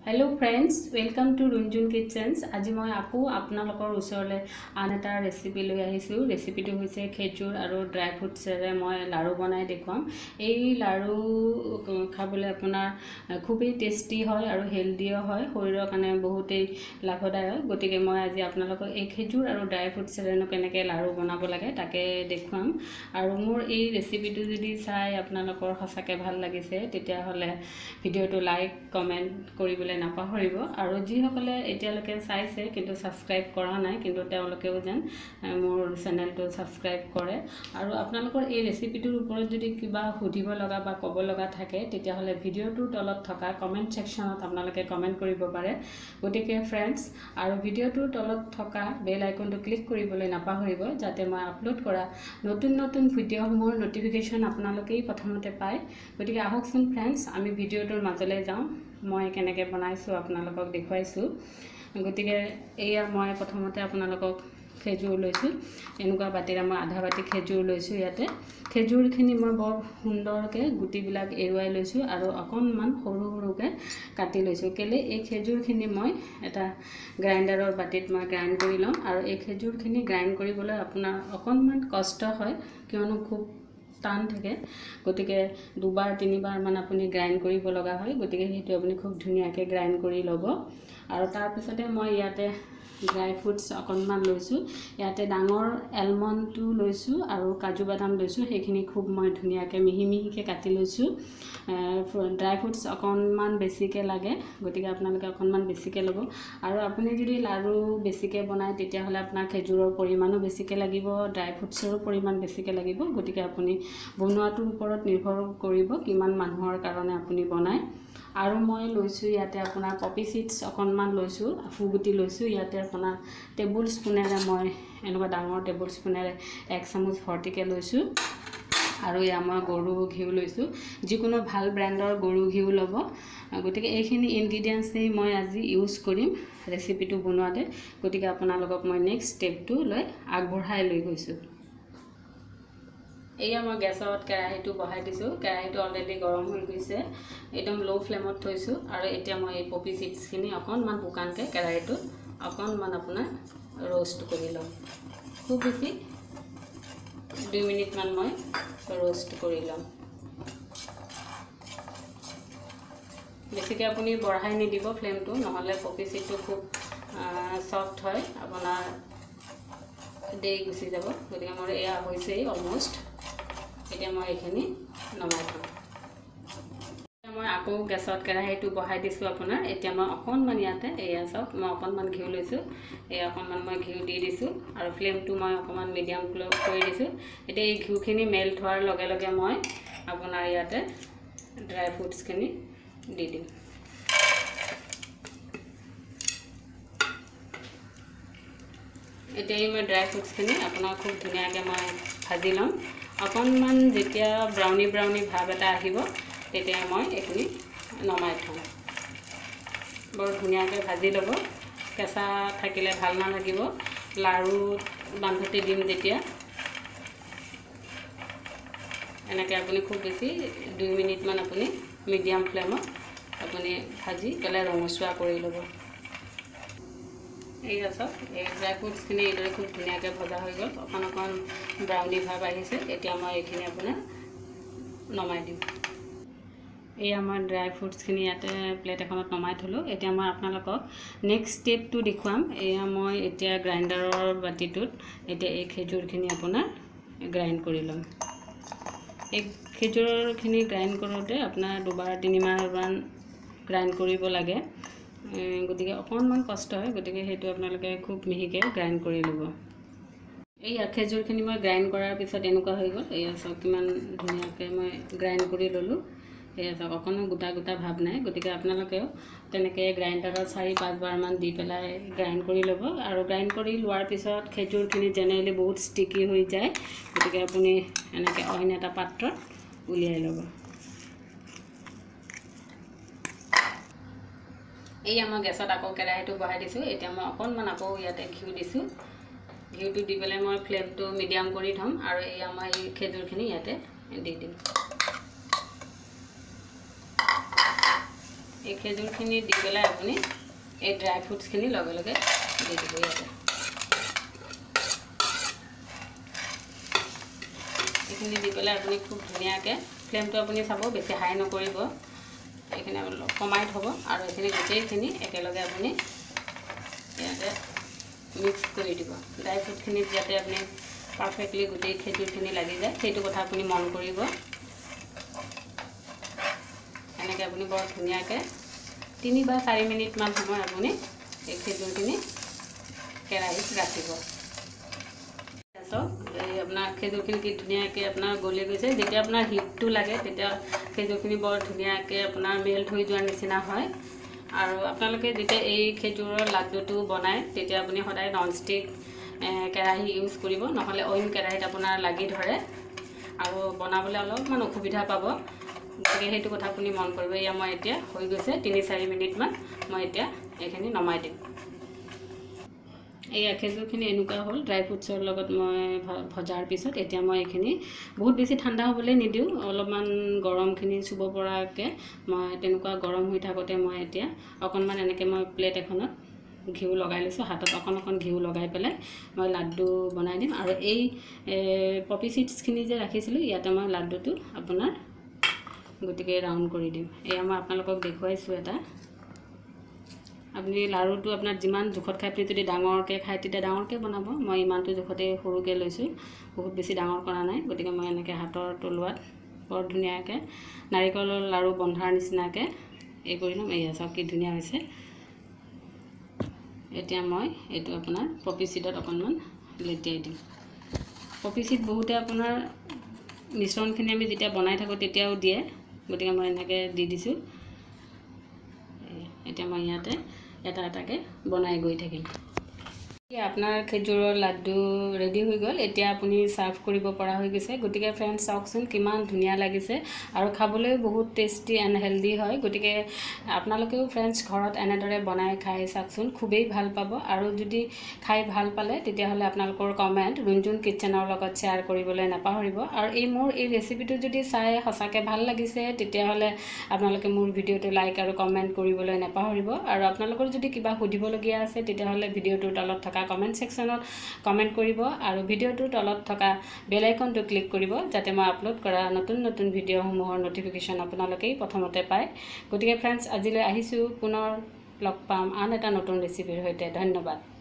Hello friends, welcome to Runjun kitchens. आज मैं आको आपनालोकर ओसरले आन एटा रेसिपि লৈ আহিছোঁ। रेसिपिটো হৈছে খেজুৰ আৰু ড্ৰাই ফ্ৰুটছেৰে মই লাড়ু বনাই দেখুৱাম। এই লাড়ু খাবলৈ আপোনাৰ খুবেই টেষ্টি হয় আৰু হেলদিও হয়, শৰীৰৰ কাৰণে বহুতেই লাভদায়ক। গতিকে মই আজি আপোনালোকক এই খেজুৰ আৰু ড্ৰাই ফ্ৰুটছেৰেনো কেনেকৈ লাড়ু বনাব লাগে তাকে দেখুৱাম। আৰু মোৰ এই ৰেচিপিটো যদি চাই আপোনালোকৰ সঁচাকৈ ভাল লাগিছে তেতিয়াহ'লে ভিডিঅ'টো লাইক কমেণ্ট কৰিবলৈ নাপাহৰিব। আৰু যিসকলে এতিয়ালৈকে চাইছে কিন্তু ছাবস্ক্ৰাইব কৰা নাই কিন্তু তেওঁলোকেও যেন মোৰ চেনেলটো ছাবস্ক্ৰাইব কৰে। আৰু আপোনালোকৰ এই ৰেচিপিটোৰ ওপৰত যদি কিবা সুধিব লগা বা ক'ব লগা থাকে তেতিয়াহ'লে ভিডিঅ'টোৰ তলত থকা কমেণ্ট ছেকশ্যনত আপোনালোকে কমেণ্ট কৰিব পাৰে। গতিকে ফ্ৰেণ্ডছ, আৰু ভিডিঅ'টোৰ তলত থকা বেল আইকনটো ক্লিক কৰিবলৈ নাপাহৰিব যাতে মই আপলোড কৰা নতুন নতুন ভিডিঅ'সমূহৰ ন'টিফিকেশ্যন আপোনালোকেই প্ৰথমতে পায়। গতিকে আহকচোন ফ্ৰেণ্ডছ, আমি ভিডিঅ'টোৰ মাজলৈ যাওঁ। মই কেনেকৈ বনাইছোঁ আপোনালোকক দেখুৱাইছোঁ। গতিকে এয়া মই প্ৰথমতে আপোনালোকক খেজুৰ লৈছোঁ। এনেকুৱা বাতিৰে মই আধা বাতি খেজুৰ লৈছোঁ। ইয়াতে খেজুৰখিনি মই বৰ সুন্দৰকৈ গুটিবিলাক এৰুৱাই লৈছোঁ আৰু অকণমান সৰু সৰুকৈ কাটি লৈছোঁ। কেলৈ এই খেজুৰখিনি মই এটা গ্ৰাইণ্ডাৰৰ বাতিত মই গ্ৰাইণ্ড কৰি ল'ম। আৰু এই খেজুৰখিনি গ্ৰাইণ্ড কৰিবলৈ আপোনাৰ অকণমান কষ্ট হয় কিয়নো খুব টান থাকে। গতিকে দুবাৰ তিনিবাৰমান আপুনি গ্ৰাইণ্ড কৰিব লগা হয়। গতিকে সেইটো আপুনি খুব ধুনীয়াকৈ গ্ৰাইণ্ড কৰি ল'ব। আৰু তাৰপিছতে মই ইয়াতে ড্ৰাই ফ্ৰুটছ অকণমান লৈছোঁ। ইয়াতে ডাঙৰ এলমণ্ডটো লৈছোঁ আৰু কাজু বাদাম লৈছোঁ। সেইখিনি খুব মই ধুনীয়াকৈ মিহি মিহিকৈ কাটি লৈছোঁ। ড্ৰাই ফ্ৰুটছ অকণমান বেছিকৈ লাগে, গতিকে আপোনালোকে অকণমান বেছিকৈ ল'ব। আৰু আপুনি যদি লাড়ু বেছিকৈ বনায় তেতিয়াহ'লে আপোনাৰ খেজুৰৰ পৰিমাণো বেছিকৈ লাগিব, ড্ৰাই ফ্ৰুটছৰো পৰিমাণ বেছিকৈ লাগিব। গতিকে আপুনি বনোৱাটোৰ ওপৰত নিৰ্ভৰ কৰিব কিমান মানুহৰ কাৰণে আপুনি বনায়। আৰু মই লৈছোঁ ইয়াতে আপোনাৰ পপি চিডছ অকণমান লৈছোঁ, আফুগুটি লৈছোঁ। ইয়াতে আপোনাৰ টেবুল স্পুনেৰে মই এনেকুৱা ডাঙৰ টেবুল স্পুনেৰে 1 চামুচ ভৰ্তিকৈ লৈছোঁ। আৰু ইয়াত মই গৰু ঘিউ লৈছোঁ, যিকোনো ভাল ব্ৰেণ্ডৰ গৰু ঘিউ ল'ব। গতিকে এইখিনি ইনগ্ৰিডিয়েণ্টছেই মই আজি ইউজ কৰিম ৰেচিপিটো বনোৱাতে। গতিকে আপোনালোকক মই নেক্সট ষ্টেপটো লৈ আগবঢ়াই লৈ গৈছোঁ। এয়া মই গেছত কেৰাহীটো বহাই দিছোঁ। কেৰাহীটো অলৰেডি গৰম হৈ গৈছে, একদম ল' ফ্লেমত থৈছোঁ। আৰু এতিয়া মই এই পপি চিডছখিনি অকণমান শুকানকৈ কেৰাহীটোত অকণমান আপোনাৰ ৰ'ষ্ট কৰি ল'ম। খুব বেছি 2 মিনিটমান মই ৰ'ষ্ট কৰি ল'ম। বেছিকৈ আপুনি বঢ়াই নিদিব ফ্লেমটো, নহ'লে পপি চিডটো খুব ছফ্ট হয়, আপোনাৰ দেৰি গুচি যাব। গতিকে মোৰ এয়া হৈছেই অলমষ্ট। এতিয়া মই এইখিনি নমাই থ'ম। মই আকৌ গেছত কেৰাহীটো বহাই দিছোঁ আপোনাৰ। এতিয়া মই অকণমান ইয়াতে এয়া চাওক, মই অকণমান ঘিউ লৈছোঁ। এই অকণমান মই ঘিউ দি দিছোঁ আৰু ফ্লেমটো মই অকণমান মিডিয়াম কৰি দিছোঁ। এতিয়া এই ঘিউখিনি মেল্ট হোৱাৰ লগে লগে মই আপোনাৰ ইয়াতে ড্ৰাই ফ্ৰুটছখিনি দি দিম। এতিয়া মই ড্ৰাই ফ্ৰুটছখিনি আপোনাৰ খুব ধুনীয়াকৈ মই ভাজি ল'ম। অকণমান যেতিয়া ব্ৰাউনি ব্ৰাউনি ভাৱ এটা আহিব তেতিয়া মই এইখিনি নমাই থ'ম। বৰ ধুনীয়াকৈ ভাজি ল'ব, কেঁচা থাকিলে ভাল নালাগিব। লাড়ু বান্ধোতে দিম যেতিয়া এনেকৈ আপুনি খুব বেছি 2 মিনিটমান আপুনি মিডিয়াম ফ্লেমত আপুনি ভাজি পেলাই ৰঙচুৱা কৰি ল'ব। এইয়া চাওক, এই ড্ৰাই ফ্ৰুটছখিনি এইদৰে খুব ধুনীয়াকৈ ভজা হৈ গ'ল, অকণ অকণ ব্ৰাউনি ভাৱ আহিছে। এতিয়া মই এইখিনি আপোনাৰ নমাই দিম। এই আমাৰ ড্ৰাই ফ্ৰুটছখিনি ইয়াতে প্লেট এখনত নমাই থ'লোঁ। এতিয়া মই আপোনালোকক নেক্সট ষ্টেপটো দেখুৱাম। এয়া মই এতিয়া গ্ৰাইণ্ডাৰৰ বাতিটোত এতিয়া এই খেজুৰখিনি আপোনাৰ গ্ৰাইণ্ড কৰি ল'ম। এই খেজুৰখিনি গ্ৰাইণ্ড কৰোঁতে আপোনাৰ 2বাৰ 3বাৰমান গ্ৰাইণ্ড কৰিব লাগে। গতিকে অকণমান কষ্ট হয়, গতিকে সেইটো আপোনালোকে খুব মিহিকৈ গ্ৰাইণ্ড কৰি ল'ব। এই খেজুৰখিনি মই গ্ৰাইণ্ড কৰাৰ পিছত এনেকুৱা হৈ গ'ল। এয়া চাওক কিমান ধুনীয়াকৈ মই গ্ৰাইণ্ড কৰি ল'লোঁ। এয়া চাওক, অকণো গোটা গোটা ভাৱ নাই। গতিকে আপোনালোকেও তেনেকৈ গ্ৰাইণ্ডাৰত 4-5 বাৰমান দি পেলাই গ্ৰাইণ্ড কৰি ল'ব। আৰু গ্ৰাইণ্ড কৰি লোৱাৰ পিছত খেজুৰখিনি জেনেৰেলি বহুত ষ্টিকি হৈ যায়। গতিকে আপুনি এনেকৈ অইন এটা পাত্ৰত উলিয়াই ল'ব। এই মই গেছত আকৌ কেৰাহীটো বহাই দিছোঁ। এতিয়া মই অকণমান আকৌ ইয়াতে ঘিউ দিছোঁ। ঘিউটো দি পেলাই মই ফ্লেমটো মিডিয়াম কৰি থ'ম আৰু এয়া মই এই খেজুৰখিনি ইয়াতে দি দিম। এই খেজুৰখিনি দি পেলাই আপুনি এই ড্ৰাই ফ্ৰুটছখিনি লগে লগে দি দিব ইয়াতে। এইখিনি দি পেলাই আপুনি খুব ধুনীয়াকৈ ফ্লেমটো আপুনি চাব বেছি হাই নকৰিব, এইখিনি অলপ কমাই থ'ব আৰু এইখিনি গোটেইখিনি একেলগে আপুনি ইয়াতে মিক্স কৰি দিব। ড্ৰাই ফ্ৰুটখিনিত যাতে আপুনি পাৰফেক্টলি গোটেই খেজুৰখিনি লাগি যায় সেইটো কথা আপুনি মন কৰিব। এনেকৈ আপুনি বৰ ধুনীয়াকৈ 3 বা 4 মিনিটমান সময় আপুনি এই খেজুৰখিনি কেৰাহীত ৰাখিব। এই আপোনাৰ খেজুৰখিনি কি ধুনীয়াকৈ আপোনাৰ গলি গৈছে। যেতিয়া আপোনাৰ হিটটো লাগে তেতিয়া খেজুৰখিনি বৰ ধুনীয়াকৈ আপোনাৰ মেল্ট হৈ যোৱাৰ নিচিনা হয়। আৰু আপোনালোকে যেতিয়া এই খেজুৰৰ লাড্ডুটো বনায় তেতিয়া আপুনি সদায় ননষ্টিক কেৰাহী ইউজ কৰিব, নহ'লে অইন কেৰাহীত আপোনাৰ লাগি ধৰে আৰু বনাবলৈ অলপমান অসুবিধা পাব। গতিকে সেইটো কথা আপুনি মন কৰিব। এয়া মই এতিয়া হৈ গৈছে 3-4 মিনিটমান, মই এতিয়া এইখিনি নমাই দিম। এই খেজুৰখিনি এনেকুৱা হ'ল ড্ৰাই ফ্ৰুটছৰ লগত মই ভজাৰ পিছত এতিয়া মই এইখিনি বহুত বেছি ঠাণ্ডা হ'বলৈ নিদিওঁ, অলপমান গৰমখিনি চুব পৰাকৈ মই তেনেকুৱা গৰম হৈ থাকোঁতে মই এতিয়া অকণমান এনেকৈ মই প্লেট এখনত ঘিউ লগাই লৈছোঁ, হাতত অকণ ঘিউ লগাই পেলাই মই লাড্ডু বনাই দিম। আৰু এই পপি চিডছখিনি যে ৰাখিছিলোঁ ইয়াতে মই লাড্ডুটো আপোনাৰ গতিকে ৰাউণ্ড কৰি দিম। এয়া মই আপোনালোকক দেখুৱাইছোঁ এটা। আপুনি লাড়ুটো আপোনাৰ যিমান জোখত খায়, আপুনি যদি ডাঙৰকৈ খায় তেতিয়া ডাঙৰকৈ বনাব। মই ইমানটো জোখতে সৰুকৈ লৈছোঁ, বহুত বেছি ডাঙৰ কৰা নাই। গতিকে মই এনেকৈ হাতৰ তলুৱাত বৰ ধুনীয়াকৈ নাৰিকলৰ লাড়ু বন্ধাৰ নিচিনাকৈ এই কৰি ল'ম। এয়া চাওক কি ধুনীয়া হৈছে। এতিয়া মই এইটো আপোনাৰ পপি চিডত অকণমান লেটিয়াই দিম। পপি চিড বহুতে আপোনাৰ মিশ্ৰণখিনি আমি যেতিয়া বনাই থাকোঁ তেতিয়াও দিয়ে, গতিকে মই এনেকৈ দি দিছোঁ। এতিয়া মই ইয়াতে এটা এটাকৈ বনাই গৈ থাকিম। আপোনাৰ খেজুৰৰ লাড্ডু ৰেডি হৈ গ'ল। এতিয়া আপুনি ছাৰ্ভ কৰিব পৰা হৈ গৈছে। গতিকে ফ্ৰেণ্ডছ চাওকচোন কিমান ধুনীয়া লাগিছে আৰু খাবলৈও বহুত টেষ্টি এণ্ড হেল্ডি হয়। গতিকে আপোনালোকেও ফ্ৰেণ্ডছ ঘৰত এনেদৰে বনাই খাই চাওকচোন, খুবেই ভাল পাব। আৰু যদি খাই ভাল পালে তেতিয়াহ'লে আপোনালোকৰ কমেণ্ট ৰুণজুন কিটচেনৰ লগত শ্বেয়াৰ কৰিবলৈ নাপাহৰিব। আৰু মোৰ এই ৰেচিপিটো যদি চাই সঁচাকৈ ভাল লাগিছে তেতিয়াহ'লে আপোনালোকে মোৰ ভিডিঅ'টো লাইক আৰু কমেণ্ট কৰিবলৈ নাপাহৰিব। আৰু আপোনালোকৰ যদি কিবা সুধিবলগীয়া আছে তেতিয়াহ'লে ভিডিঅ'টোৰ তলত থকা কমেণ্ট ছেকশ্যনত কমেণ্ট কৰিব আৰু ভিডিঅ'টোৰ তলত থকা বেল আইকনটো ক্লিক কৰিব, যাতে মই আপলোড কৰা নতুন ভিডিঅ'সমূহৰ ন'টিফিকেশ্যন আপোনালোকেই প্ৰথমতে পায়। গতিকে ফ্ৰেণ্ডছ আজিলৈ আহিছোঁ, পুনৰ লগ পাম আন এটা নতুন ৰেচিপিৰ সৈতে। ধন্যবাদ।